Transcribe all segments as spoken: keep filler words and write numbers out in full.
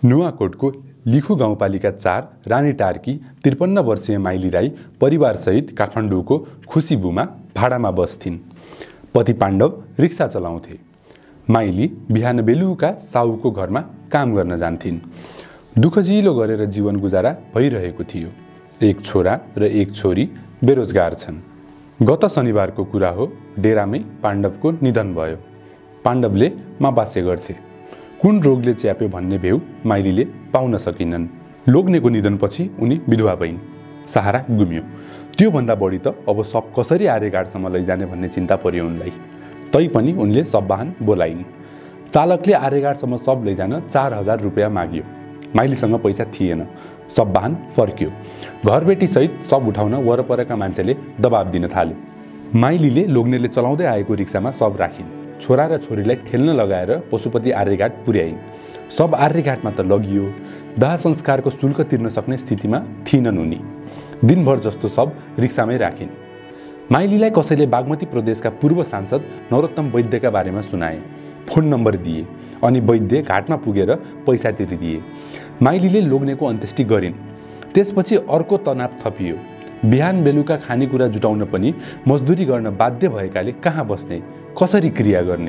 नुवाकोटको लिखु गाउँपालिका चार रानीटारकी त्रिपन्न वर्षीय माइली राई परिवारसहित काठमाडौँको खुसीबुमा भाडामा बस्थिन्। पति पाण्डव रिक्सा चलाउँथे। माइली बिहान बेलुका साउको घरमा काम गर्न जान्थिन्। दुःखजिलो गरेर जीवन गुजारा भइरहेको थियो। एक छोरा र एक छोरी बेरोजगार छन्। गत शनिबारको कुरा हो, डेरामै पाण्डवको निधन भयो। पाण्डवले माबासे गर्थे। कुन रोगले च्याप्यो भन्ने भेउ माइलीले पाउन सकिनन्। लोग्नेको निधनपछि उनी विधवा भइन्। सहारा गुम्यो। त्योभन्दा बढी त अब सब कसरी आर्यघाटसम्म लैजाने भन्ने चिन्ता पर्यो उनलाई। तैपनि उनले सब वाहन बोलाइन्। चालकले आर्यघाटसम्म सब लैजान चार हजार रुपियाँ माग्यो। माइलीसँग पैसा थिएन। सब वाहन फर्क्यो। घरबेटीसहित सब उठाउन वरपरका मान्छेले दबाब दिन थाले। माइलीले लोग्नेले चलाउँदै आएको रिक्सामा सब राखिन्। छोरा र छोरीलाई ठेल्न लगाएर पशुपति आर्यघाट पुर्याइन्। सब आर्यघाटमा त लगियो। दाह संस्कारको शुल्क तिर्न सक्ने स्थितिमा थिएनन् उनी। दिनभर जस्तो सब रिक्सामै राखिन्। माइलीलाई कसैले बागमती प्रदेशका पूर्व सांसद नरोत्तम वैद्यका बारेमा सुनाए। फोन नम्बर दिए अनि वैद्य घाटमा पुगेर पैसा तिरिदिए। माइलीले लोग्नेको अन्त्येष्टि गरिन्। त्यसपछि अर्को तनाव थपियो। बिहान बेलुका खानेकुरा जुटाउन पनि मजदुरी गर्न बाध्य भएकाले कहाँ बस्ने, कसरी क्रिया गर्ने।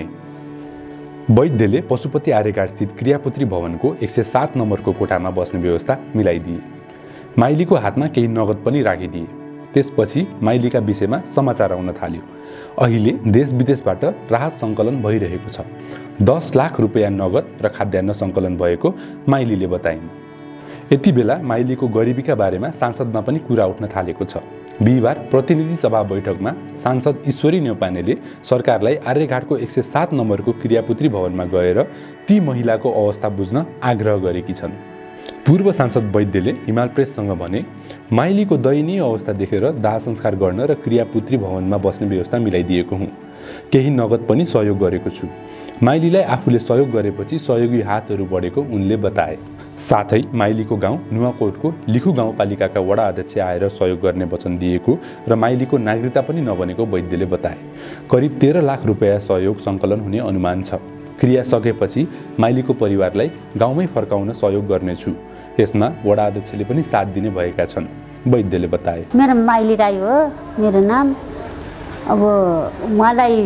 वैद्यले पशुपति आर्यघाटस्थित क्रियापुत्री भवनको एक सय सात नम्बरको कोठामा बस्ने व्यवस्था मिलाइदिए। माइलीको हातमा केही नगद पनि राखिदिए। त्यसपछि माइलीका विषयमा समाचार आउन थाल्यो। अहिले देश विदेशबाट राहत सङ्कलन भइरहेको छ। दस लाख रुपियाँ नगद र खाद्यान्न सङ्कलन भएको माइलीले बताइन्। यति बेला माइलीको गरिबीका बारेमा सांसदमा पनि कुरा उठ्न थालेको छ। बिहिबार प्रतिनिधि सभा बैठकमा सांसद ईश्वरी न्यौपानेले सरकारलाई आर्यघाटको एक सय सात नम्बरको क्रियापुत्री भवनमा गएर ती महिलाको अवस्था बुझ्न आग्रह गरेकी छन्। पूर्व सांसद वैद्यले हिमाल प्रेससँग भने, माइलीको दयनीय अवस्था देखेर दाह संस्कार गर्न र क्रियापुत्री भवनमा बस्ने व्यवस्था मिलाइदिएको हुँ। केही नगद पनि सहयोग गरेको छु। माइलीलाई आफूले सहयोग गरेपछि सहयोगी हातहरू बढेको उनले बताए। साथै माइलीको गाउँ नुवाकोटको लिखु गाउँपालिकाका वडा अध्यक्ष आएर सहयोग गर्ने वचन दिएको र माइलीको नागरिकता पनि नबनेको वैद्यले बताए। करिब तेह्र लाख रुपियाँ सहयोग सङ्कलन हुने अनुमान छ। क्रिया सकेपछि माइलीको परिवारलाई गाउँमै फर्काउन सहयोग गर्नेछु। यसमा वडा अध्यक्षले पनि साथ दिने भएका छन्, वैद्यले बताए। मेरो माइली राई हो मेरो नाम। अब मलाई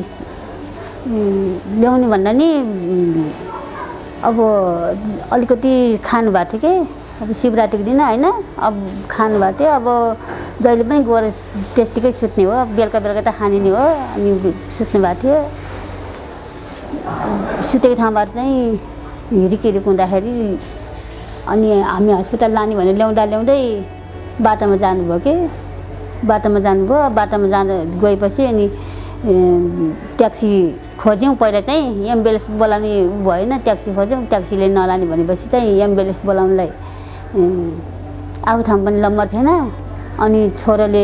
ल्याउने भन्दा नि अब अलिकति खानु भएको थियो कि अब शिवरात्रिको दिन होइन, अब खानु भएको थियो। अब जहिले पनि गएर त्यत्तिकै सुत्ने हो। बेलुका बेलुका त खाने नै हो। अनि सुत्ने भएको थियो। सुतेको ठाउँबाट चाहिँ हिरिकिरिक हुँदाखेरि अनि हामी हस्पिटल लाने भनेर ल्याउँदा ल्याउँदै बाटोमा जानुभयो कि बाटोमा जानुभयो। बाटोमा जाँदा गएपछि अनि ट्याक्सी खोज्यौँ। पहिला चाहिँ एम्बुलेन्स बोलाउने भएन, ट्याक्सी खोज्यौँ। ट्याक्सीले नलाने भनेपछि चाहिँ एम्बुलेन्स बोलाउनलाई आएको ठाउँ पनि नम्बर थिएन। अनि छोराले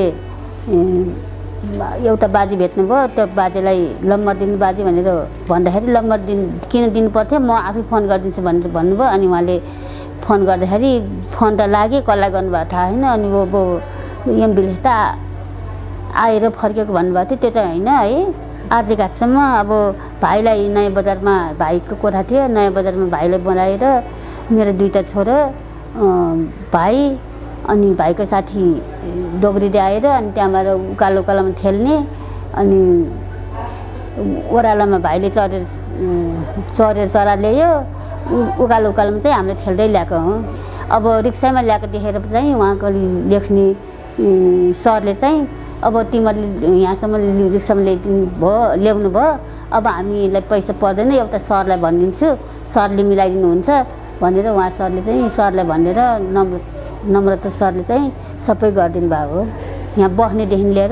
एउटा बाजे भेट्नुभयो। त्यो बाजेलाई नम्बर दिनु बाजे भनेर भन्दाखेरि नम्बर दिन किन दिनु पर्थ्यो, म आफै फोन गरिदिन्छु भनेर भन्नुभयो। अनि उहाँले फोन गर्दाखेरि फोन त लाग्यो, कसलाई गर्नुभएको थाहा होइन। अनि अब एम्बुलेन्स त आएर फर्केको भन्नुभएको थियो। त्यो चाहिँ होइन है। आर्यघाटसम्म अब भाइलाई नयाँ बजारमा भाइको कोठा थियो। नयाँ बजारमा भाइलाई बनाएर मेरो दुईवटा छोरा भाइ अनि भाइको साथी डोग्रीले आएर अनि त्यहाँबाट उकालो उकालोमा ठेल्ने। अनि ओह्रालोमा भाइले चढेर चढेर चरा ल्यायो। उकालो उकालोमा चाहिँ हामीले ठेल्दै ल्याएको हो। अब रिक्सामा ल्याएको देखेर चाहिँ उहाँको लेख्ने सरले चाहिँ अब तिमीहरूले यहाँसम्म रिक्सामा ल्याइदिनु भयो ल्याउनु भयो, अब हामीलाई पैसा पर्दैन, एउटा सरलाई भनिदिन्छु, सरले मिलाइदिनुहुन्छ भनेर उहाँ सरले चाहिँ सरलाई भनेर नम्र नम्रता सरले चाहिँ सबै गरिदिनु भएको हो। यहाँ बस्नेदेखि लिएर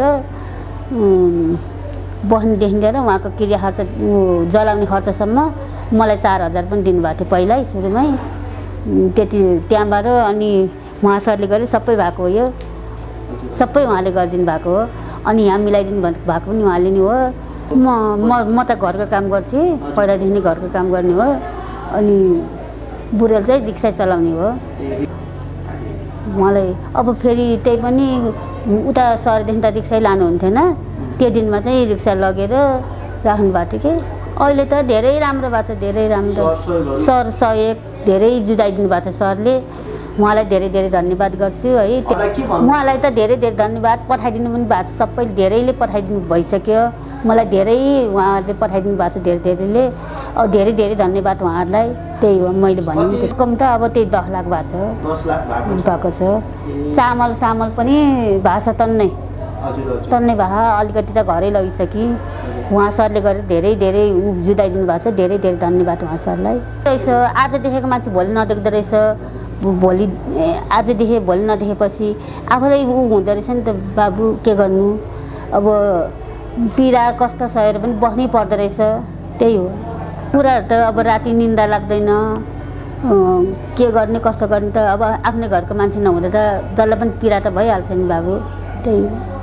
बस्नेदेखि लिएर उहाँको क्रिया खर्च जलाउने खर्चसम्म मलाई चार हजार पनि दिनुभएको थियो पहिल्यै सुरुमै। त्यति त्यहाँबाट अनि उहाँ सरले गरे सबै भएको हो। यो सबै उहाँले गरिदिनु भएको हो। अनि यहाँ मिलाइदिनु भएको पनि उहाँले नै हो। म म म त घरको काम गर्थेँ, पहिलादेखि नै घरको काम गर्ने हो। अनि बुढेल चाहिँ रिक्सा चलाउने हो। उहाँलाई अब फेरि त्यही पनि उता सरदेखि त रिक्सै लानुहुन्थेन। त्यो दिनमा चाहिँ रिक्सा लगेर राख्नु भएको थियो कि अहिले त धेरै राम्रो भएको छ। धेरै राम्रो सर सहयोग धेरै जुदाइदिनु भएको छ सरले। उहाँलाई धेरै धेरै धन्यवाद गर्छु है। उहाँलाई त धेरै धेरै धन्यवाद पठाइदिनु पनि भएको छ, सबैले धेरैले पठाइदिनु भइसक्यो। मलाई धेरै उहाँहरूले पठाइदिनु भएको छ, धेरै धेरैले। अब धेरै धेरै धन्यवाद उहाँहरूलाई। त्यही हो मैले भन्नु। कम त अब त्यही दस लाख भएको छ, दस लाख भएको छ। चामल सामल पनि भएको छ तन्नै तन्नै भए अलिकति त घरै लगिसकि। उहाँ सरले गरेर धेरै धेरै जुदाइदिनु भएको छ, धेरै धेरै धन्यवाद उहाँ सरलाई। रहेछ आज देखेको मान्छे भोलि नदेख्दो रहेछ, भोलि आज देखेँ भोलि नदेखेपछि आफूलाई ऊ हुँदो रहेछ नि त बाबु, के गर्नु। अब पीडा कष्ट सहेर पनि बस्नै पर्दो रहेछ। त्यही हो कुराहरू त। अब राति निन्दा लाग्दैन, के गर्ने कस्तो गर्ने त अब आफ्नै घरको मान्छे नहुँदा त जसलाई पनि पीडा त भइहाल्छ नि बाबु। त्यही हो।